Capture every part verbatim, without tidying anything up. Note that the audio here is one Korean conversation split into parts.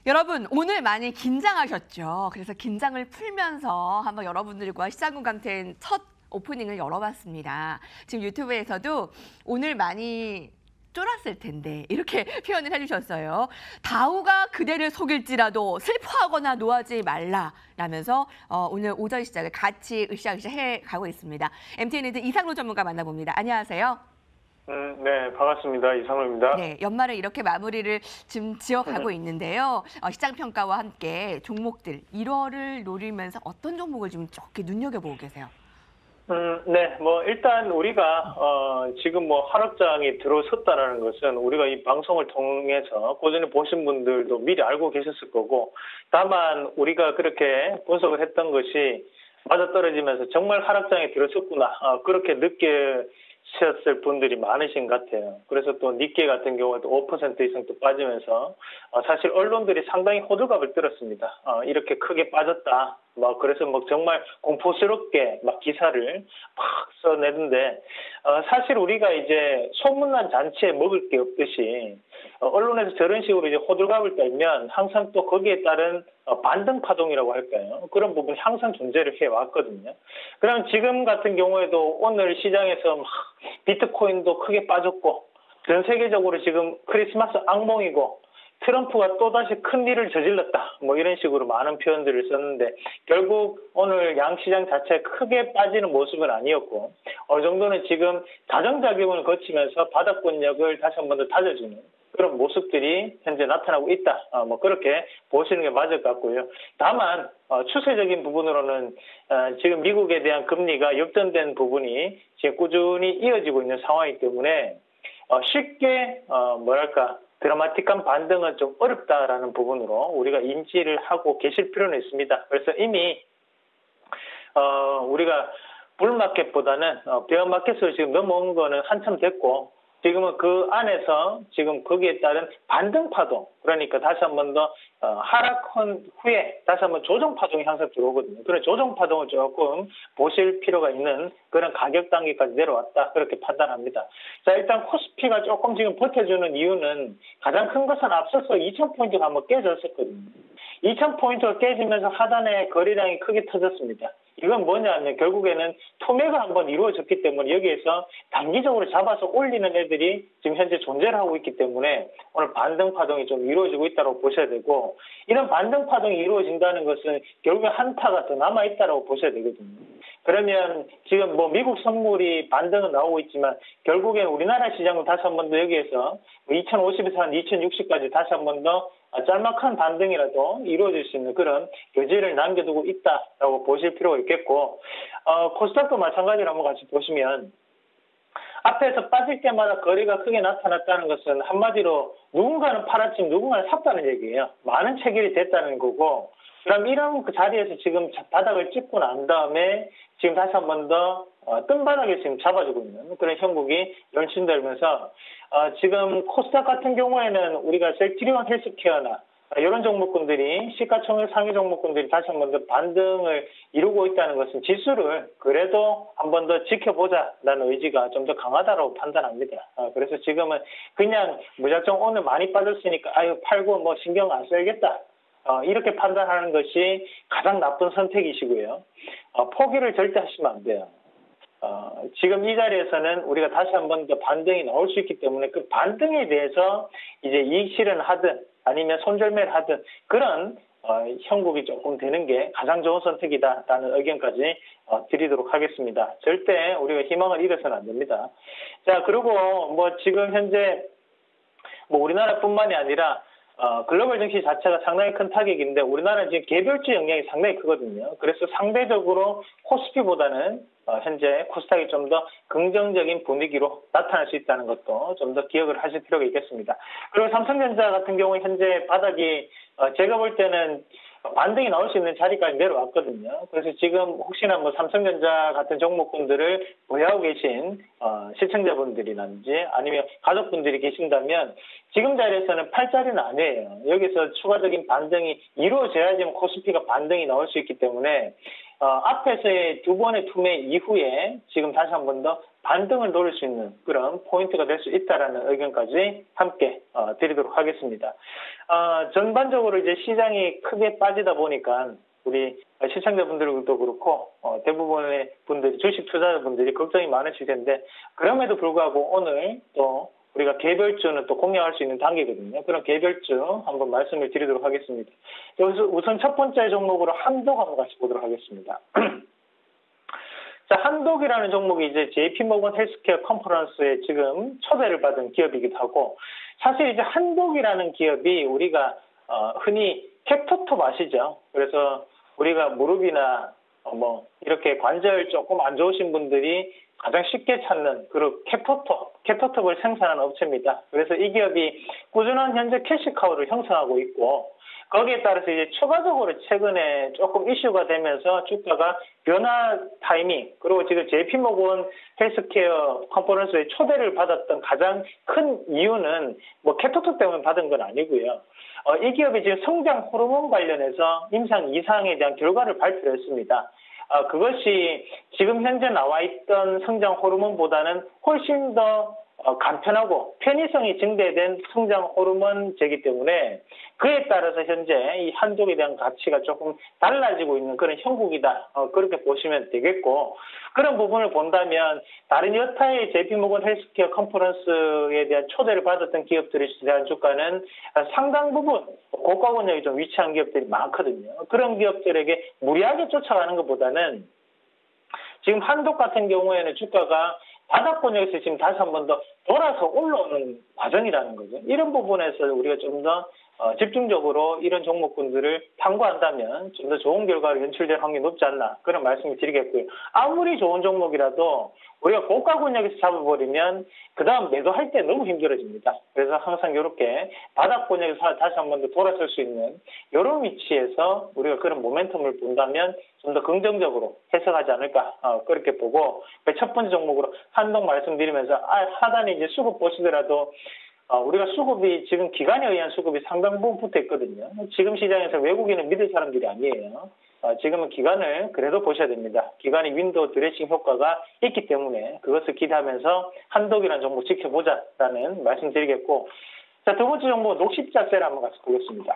여러분 오늘 많이 긴장하셨죠? 그래서 긴장을 풀면서 한번 여러분들과 시장군 강텐 첫 오프닝을 열어봤습니다. 지금 유튜브에서도 오늘 많이 쫄았을 텐데 이렇게 표현을 해주셨어요. 다우가 그대를 속일지라도 슬퍼하거나 노하지 말라라면서 어, 오늘 오전 시작을 같이 으쌰으쌰 해가고 있습니다. 엠티엔니드 이상로 전문가 만나봅니다. 안녕하세요. 음, 네, 반갑습니다. 이상로입니다. 네, 연말을 이렇게 마무리를 지금 지어가고 있는데요. 어, 시장 평가와 함께 종목들 일월을 노리면서 어떤 종목을 지금 쭉 눈여겨보고 계세요? 음, 네, 뭐 일단 우리가 어, 지금 뭐 하락장이 들어섰다라는 것은 우리가 이 방송을 통해서 고전에 보신 분들도 미리 알고 계셨을 거고, 다만 우리가 그렇게 분석을 했던 것이 맞아떨어지면서 정말 하락장에 들어섰구나, 어, 그렇게 느껴 셨을 분들이 많으신 것 같아요. 그래서 또 니케이 같은 경우에도 오 퍼센트 이상 또 빠지면서 어, 사실 언론들이 상당히 호들갑을 떨었습니다. 어, 이렇게 크게 빠졌다. 막 그래서 뭐 정말 공포스럽게 막 기사를 막 써내는데 어, 사실 우리가 이제 소문난 잔치에 먹을 게 없듯이 어, 언론에서 저런 식으로 이제 호들갑을 떨면 항상 또 거기에 따른 어, 반등 파동이라고 할까요? 그런 부분이 항상 존재를 해왔거든요. 그럼 지금 같은 경우에도 오늘 시장에서 막 비트코인도 크게 빠졌고 전 세계적으로 지금 크리스마스 악몽이고 트럼프가 또다시 큰 일을 저질렀다. 뭐 이런 식으로 많은 표현들을 썼는데 결국 오늘 양시장 자체에 크게 빠지는 모습은 아니었고 어느 정도는 지금 자정작용을 거치면서 바닥권력을 다시 한 번 더 다져주는 그런 모습들이 현재 나타나고 있다. 어, 뭐 그렇게 보시는 게 맞을 것 같고요. 다만 어, 추세적인 부분으로는 어, 지금 미국에 대한 금리가 역전된 부분이 지금 꾸준히 이어지고 있는 상황이기 때문에 어, 쉽게 어, 뭐랄까 드라마틱한 반등은 좀 어렵다라는 부분으로 우리가 인지를 하고 계실 필요는 있습니다. 그래서 이미 어, 우리가 불마켓보다는 어, 베어마켓으로 지금 넘어온 거는 한참 됐고 지금은 그 안에서 지금 거기에 따른 반등 파동, 그러니까 다시 한 번 더 어, 하락 후에 다시 한번 조정 파동이 항상 들어오거든요. 그런 조정 파동을 조금 보실 필요가 있는 그런 가격 단계까지 내려왔다, 그렇게 판단합니다. 자, 일단 코스피가 조금 지금 버텨주는 이유는 가장 큰 것은 앞서서 이천 포인트가 한번 깨졌었거든요. 이천 포인트가 깨지면서 하단에 거래량이 크게 터졌습니다. 이건 뭐냐면 결국에는 투매가 한번 이루어졌기 때문에 여기에서 단기적으로 잡아서 올리는 애들이 지금 현재 존재를 하고 있기 때문에 오늘 반등 파동이 좀 이루어지고 있다고 보셔야 되고, 이런 반등 파동이 이루어진다는 것은 결국에 한타가 더 남아있다고 보셔야 되거든요. 그러면 지금 뭐 미국 선물이 반등은 나오고 있지만 결국엔 우리나라 시장은 다시 한 번 더 여기에서 이천오십에서 한 이천육십까지 다시 한 번 더 짤막한 반등이라도 이루어질 수 있는 그런 여지를 남겨두고 있다라고 보실 필요가 있겠고, 어, 코스닥도 마찬가지로 한번 같이 보시면 앞에서 빠질 때마다 거래가 크게 나타났다는 것은 한마디로 누군가는 팔았지만 누군가는 샀다는 얘기예요. 많은 체결이 됐다는 거고, 그럼 이런 그 자리에서 지금 바닥을 찍고 난 다음에 지금 다시 한 번 더 어, 뜬바닥에 지금 잡아주고 있는 그런 형국이 연출되면서 어, 지금 코스닥 같은 경우에는 우리가 셀트리온 헬스케어나 이런 종목군들이 시가총액 상위 종목군들이 다시 한 번 더 반등을 이루고 있다는 것은 지수를 그래도 한 번 더 지켜보자라는 의지가 좀 더 강하다고 판단합니다. 어, 그래서 지금은 그냥 무작정 오늘 많이 빠졌으니까 아유 팔고 뭐 신경 안 써야겠다. 어, 이렇게 판단하는 것이 가장 나쁜 선택이시고요. 어, 포기를 절대 하시면 안 돼요. 어, 지금 이 자리에서는 우리가 다시 한 번 더 반등이 나올 수 있기 때문에 그 반등에 대해서 이제 이익 실현을 하든 아니면 손절매를 하든 그런 어, 형국이 조금 되는 게 가장 좋은 선택이다라는 의견까지 어, 드리도록 하겠습니다. 절대 우리가 희망을 잃어서는 안 됩니다. 자, 그리고 뭐 지금 현재 뭐 우리나라뿐만이 아니라 어, 글로벌 증시 자체가 상당히 큰 타격인데 우리나라는 지금 개별주 영향이 상당히 크거든요. 그래서 상대적으로 코스피보다는 어, 현재 코스닥이 좀 더 긍정적인 분위기로 나타날 수 있다는 것도 좀 더 기억을 하실 필요가 있겠습니다. 그리고 삼성전자 같은 경우 현재 바닥이 어, 제가 볼 때는 반등이 나올 수 있는 자리까지 내려왔거든요. 그래서 지금 혹시나 뭐 삼성전자 같은 종목군들을 보유하고 계신 어, 시청자분들이라든지 아니면 가족분들이 계신다면 지금 자리에서는 팔 자리는 아니에요. 여기서 추가적인 반등이 이루어져야지 코스피가 반등이 나올 수 있기 때문에 어, 앞에서의 두 번의 투매 이후에 지금 다시 한 번 더 반등을 노릴 수 있는 그런 포인트가 될 수 있다라는 의견까지 함께 어, 드리도록 하겠습니다. 어, 전반적으로 이제 시장이 크게 빠지다 보니까 우리 시청자분들도 그렇고 어, 대부분의 분들이 주식 투자자분들이 걱정이 많으실 텐데 그럼에도 불구하고 오늘 또 우리가 개별주는 또 공략할 수 있는 단계거든요. 그런 개별주 한번 말씀을 드리도록 하겠습니다. 여기서 우선 첫 번째 종목으로 한독 한번 같이 보도록 하겠습니다. 자, 한독이라는 종목이 이제 제이피모건 헬스케어 컨퍼런스에 지금 초대를 받은 기업이기도 하고, 사실 이제 한독이라는 기업이 우리가 어, 흔히 캡토톱 아시죠? 그래서 우리가 무릎이나 어, 뭐 이렇게 관절 조금 안 좋으신 분들이 가장 쉽게 찾는 그런 캡토톱, 캡토톱을 생산하는 업체입니다. 그래서 이 기업이 꾸준한 현재 캐시카우를 형성하고 있고, 거기에 따라서 이제 추가적으로 최근에 조금 이슈가 되면서 주가가 변화 타이밍, 그리고 지금 제이피모건 헬스케어 컨퍼런스에 초대를 받았던 가장 큰 이유는 뭐 캡토톱 때문에 받은 건 아니고요. 어, 이 기업이 지금 성장 호르몬 관련해서 임상 이상에 대한 결과를 발표했습니다. 어, 그것이 지금 현재 나와 있던 성장 호르몬보다는 훨씬 더 어, 간편하고 편의성이 증대된 성장 호르몬제이기 때문에 그에 따라서 현재 이 한독에 대한 가치가 조금 달라지고 있는 그런 형국이다. 어, 그렇게 보시면 되겠고, 그런 부분을 본다면 다른 여타의 제이피모건 헬스케어 컨퍼런스에 대한 초대를 받았던 기업들에 대한 주가는 상당 부분 고가권역이 좀 위치한 기업들이 많거든요. 그런 기업들에게 무리하게 쫓아가는 것보다는 지금 한독 같은 경우에는 주가가 바닥권역에서 지금 다시 한 번 더 돌아서 올라오는 과정이라는 거죠. 이런 부분에서 우리가 좀 더 어, 집중적으로 이런 종목군들을 탐구한다면 좀 더 좋은 결과를 연출될 확률이 높지 않나, 그런 말씀을 드리겠고요. 아무리 좋은 종목이라도 우리가 고가권역에서 잡아버리면 그 다음 매도할 때 너무 힘들어집니다. 그래서 항상 이렇게 바닥권역에서 다시 한 번 더 돌아설 수 있는 이런 위치에서 우리가 그런 모멘텀을 본다면 좀 더 긍정적으로 해석하지 않을까, 어, 그렇게 보고, 첫 번째 종목으로 한독 말씀드리면서 아, 하단에 이제 수급 보시더라도 어, 우리가 수급이 지금 기관에 의한 수급이 상당 부분 붙어 있거든요. 지금 시장에서 외국인은 믿을 사람들이 아니에요. 어, 지금은 기관을 그래도 보셔야 됩니다. 기관의 윈도우 드레싱 효과가 있기 때문에 그것을 기대하면서 한독이라는 종목 지켜보자라는 말씀 드리겠고, 자, 두 번째 종목 녹십자셀 한번 같이 보겠습니다.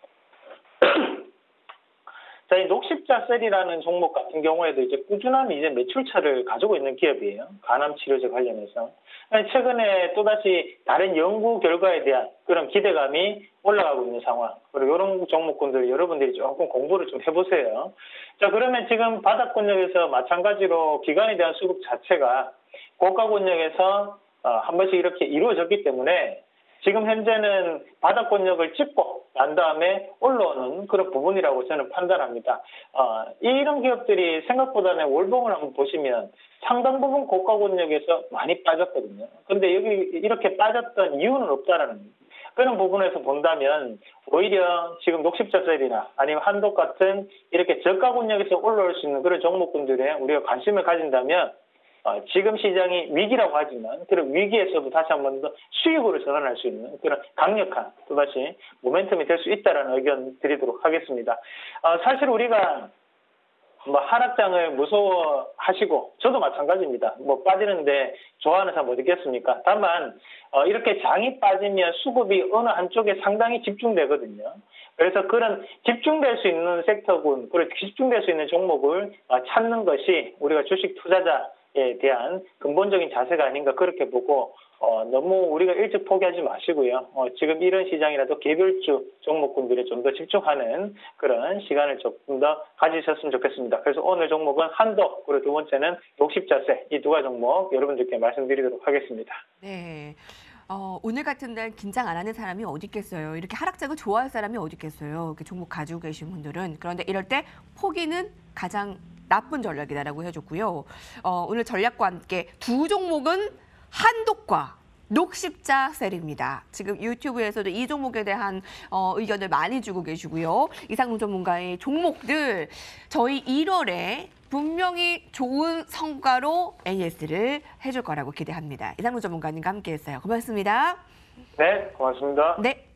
자, 이 녹십자셀이라는 종목 같은 경우에도 이제 꾸준한 이제 매출차를 가지고 있는 기업이에요. 간암 치료제 관련해서. 최근에 또다시 다른 연구 결과에 대한 그런 기대감이 올라가고 있는 상황. 그리고 이런 종목군들 여러분들이 조금 공부를 좀 해보세요. 자, 그러면 지금 바닥권역에서 마찬가지로 기관에 대한 수급 자체가 고가권역에서 어, 한 번씩 이렇게 이루어졌기 때문에 지금 현재는 바닥권역을 찍고 난 다음에 올라오는 그런 부분이라고 저는 판단합니다. 어, 이런 기업들이 생각보다는 월봉을 한번 보시면 상당 부분 고가권역에서 많이 빠졌거든요. 근데 여기 이렇게 빠졌던 이유는 없다라는 그런 부분에서 본다면 오히려 지금 녹십자셀이나 아니면 한독 같은 이렇게 저가권역에서 올라올 수 있는 그런 종목군들에 우리가 관심을 가진다면 어, 지금 시장이 위기라고 하지만 그런 위기에서도 다시 한 번 더 수익으로 전환할 수 있는 그런 강력한 또다시 모멘텀이 될 수 있다는 의견 드리도록 하겠습니다. 어, 사실 우리가 뭐 하락장을 무서워하시고 저도 마찬가지입니다. 뭐 빠지는데 좋아하는 사람 어디 있겠습니까? 다만 어, 이렇게 장이 빠지면 수급이 어느 한쪽에 상당히 집중되거든요. 그래서 그런 집중될 수 있는 섹터군, 그리고 집중될 수 있는 종목을 어, 찾는 것이 우리가 주식 투자자 에 대한 근본적인 자세가 아닌가 그렇게 보고 어, 너무 우리가 일찍 포기하지 마시고요. 어, 지금 이런 시장이라도 개별주 종목군들에 좀 더 집중하는 그런 시간을 조금 더 가지셨으면 좋겠습니다. 그래서 오늘 종목은 한독, 그리고 두 번째는 녹십자셀, 이 두 가지 종목 여러분들께 말씀드리도록 하겠습니다. 네. 어, 오늘 같은 날 긴장 안 하는 사람이 어디 있겠어요. 이렇게 하락장을 좋아할 사람이 어디 있겠어요. 이렇게 종목 가지고 계신 분들은. 그런데 이럴 때 포기는 가장 나쁜 전략이다라고 해줬고요. 어, 오늘 전략과 함께 두 종목은 한독과 녹십자셀입니다. 지금 유튜브에서도 이 종목에 대한 어, 의견을 많이 주고 계시고요. 이상훈 전문가의 종목들 저희 일월에 분명히 좋은 성과로 에이에스를 해줄 거라고 기대합니다. 이상훈 전문가님과 함께했어요. 고맙습니다. 네, 고맙습니다. 네.